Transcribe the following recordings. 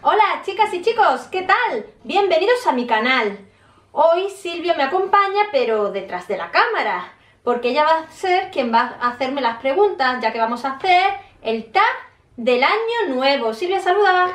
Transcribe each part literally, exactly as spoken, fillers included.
Hola chicas y chicos, ¿qué tal? Bienvenidos a mi canal. Hoy Silvia me acompaña, pero detrás de la cámara, porque ella va a ser quien va a hacerme las preguntas, ya que vamos a hacer el tag del año nuevo. Silvia, saluda.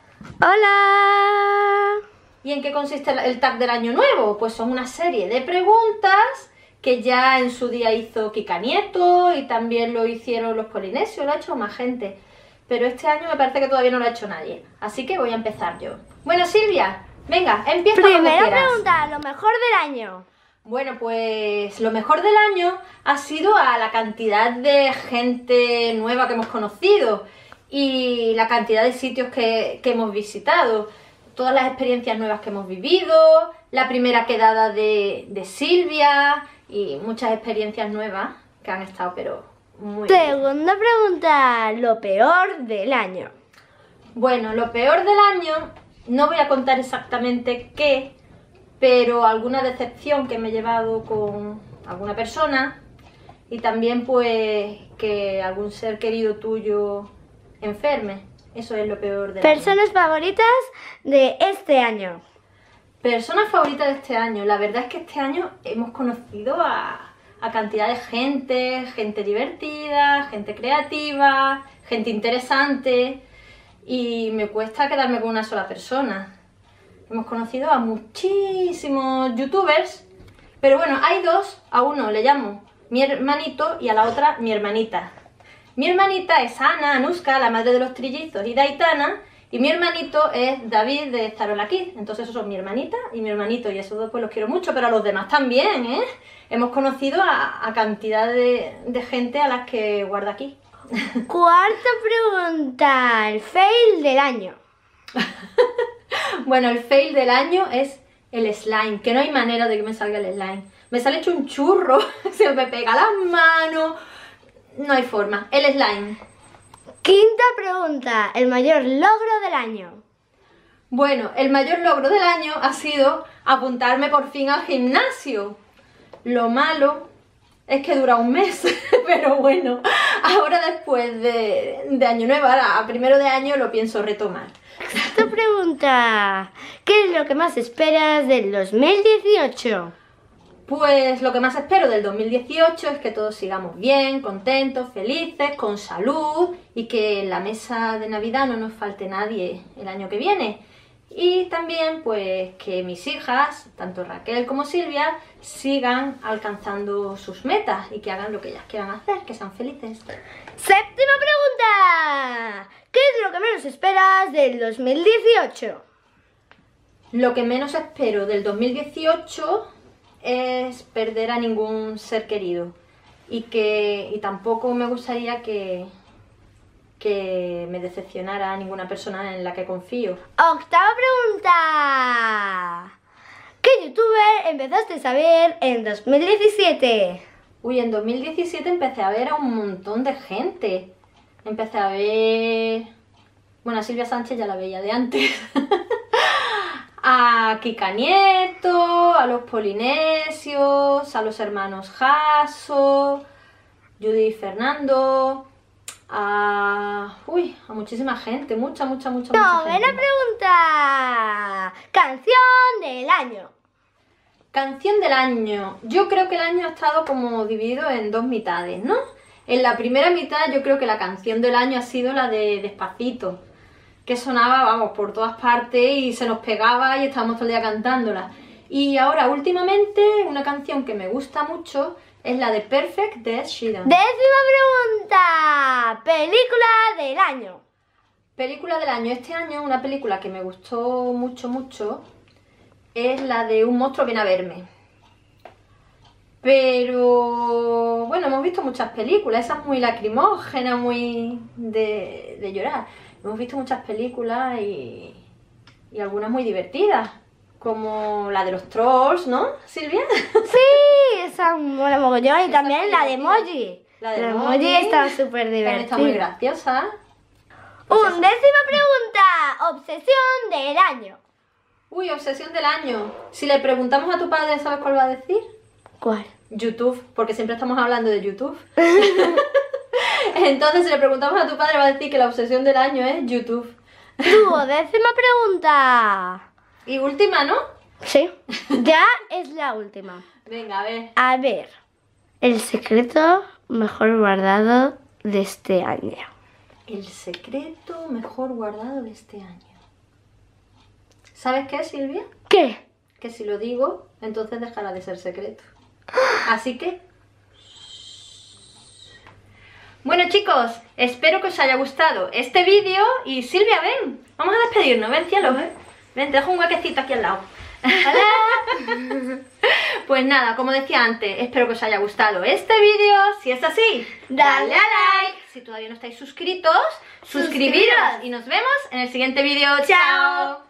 ¡Hola! ¿Y en qué consiste el tag del año nuevo? Pues son una serie de preguntas que ya en su día hizo Kika Nieto y también lo hicieron los polinesios, lo ha hecho más gente. Pero este año me parece que todavía no lo ha hecho nadie, así que voy a empezar yo. Bueno, Silvia, venga, empieza cuando quieras. Primera pregunta, lo mejor del año. Bueno, pues lo mejor del año ha sido a la cantidad de gente nueva que hemos conocido y la cantidad de sitios que, que hemos visitado, todas las experiencias nuevas que hemos vivido, la primera quedada de, de Silvia y muchas experiencias nuevas que han estado, pero muy bien. Segunda pregunta, lo peor del año. Bueno, lo peor del año, no voy a contar exactamente qué, pero alguna decepción que me he llevado con alguna persona y también pues que algún ser querido tuyo enferme. Eso es lo peor del año. Personas favoritas de este año. Personas favoritas de este año. La verdad es que este año hemos conocido a, a cantidad de gente, gente divertida, gente creativa, gente interesante y me cuesta quedarme con una sola persona. Hemos conocido a muchísimos youtubers, pero bueno, hay dos, a uno le llamo mi hermanito y a la otra mi hermanita. Mi hermanita es Ana Anuska, la madre de los trillizos, y Daitana, y mi hermanito es David de Zarola Kids. Entonces esos son mi hermanita y mi hermanito, y esos dos pues los quiero mucho, pero a los demás también, ¿eh? Hemos conocido a, a cantidad de, de gente a las que guardo aquí. Cuarta pregunta, el fail del año. Bueno, el fail del año es el slime, que no hay manera de que me salga el slime. Me sale hecho un churro, se me pega las manos, no hay forma. El slime. Quinta pregunta, el mayor logro del año. Bueno, el mayor logro del año ha sido apuntarme por fin al gimnasio. Lo malo es que dura un mes, pero bueno, ahora después de, de año nuevo, ahora a primero de año lo pienso retomar. Sexta pregunta, ¿qué es lo que más esperas del dos mil dieciocho? Pues lo que más espero del dos mil dieciocho es que todos sigamos bien, contentos, felices, con salud y que en la mesa de Navidad no nos falte nadie el año que viene. Y también pues que mis hijas, tanto Raquel como Silvia, sigan alcanzando sus metas y que hagan lo que ellas quieran hacer, que sean felices. Séptima pregunta, ¿qué es lo que menos esperas del dos mil dieciocho? Lo que menos espero del dos mil dieciocho es perder a ningún ser querido y que y tampoco me gustaría que, que me decepcionara a ninguna persona en la que confío. Octava pregunta, ¿qué youtuber empezaste a ver en dos mil diecisiete? Uy, en dos mil diecisiete empecé a ver a un montón de gente. Empecé a ver... Bueno, a Silvia Sánchez ya la veía de antes. A Kika Nieto, a los polinesios, a los hermanos Jasso, Judy y Fernando, a... Uy, a muchísima gente, mucha, mucha, mucha, mucha gente. Novena pregunta, canción del año. Canción del año. Yo creo que el año ha estado como dividido en dos mitades, ¿no? En la primera mitad yo creo que la canción del año ha sido la de Despacito, que sonaba, vamos, por todas partes y se nos pegaba y estábamos todo el día cantándola. Y ahora, últimamente, una canción que me gusta mucho es la de Perfect de Ed Sheeran. Décima pregunta, película del año. Película del año. Este año una película que me gustó mucho, mucho es la de Un monstruo viene a verme. Pero, bueno, hemos visto muchas películas, esa es muy lacrimógena, muy de, de llorar. Hemos visto muchas películas y, y algunas muy divertidas, como la de los trolls, ¿no, Silvia? Sí, esa mola mogollón, y también la de Emoji. La de La Emoji Emoji está súper divertida. Está muy graciosa. Undécima pregunta, obsesión del año. Uy, obsesión del año. Si le preguntamos a tu padre, ¿sabes cuál va a decir? ¿Cuál? YouTube, porque siempre estamos hablando de YouTube. Entonces, si le preguntamos a tu padre, va a decir que la obsesión del año es YouTube. Duodécima pregunta. Y última, ¿no? Sí, ya es la última. Venga, a ver. A ver, el secreto mejor guardado de este año. El secreto mejor guardado de este año. ¿Sabes qué, Silvia? ¿Qué? Que si lo digo, entonces dejará de ser secreto. Así que... Bueno, chicos, espero que os haya gustado este vídeo. Y Silvia, ven, vamos a despedirnos. Ven, cielo, ven. Ven, te dejo un huequecito aquí al lado. Hola. Pues nada, como decía antes, espero que os haya gustado este vídeo. Si es así, Dale a like. Si todavía no estáis suscritos, suscribiros. Suscribiros. Y nos vemos en el siguiente vídeo. Chao. ¡Chao!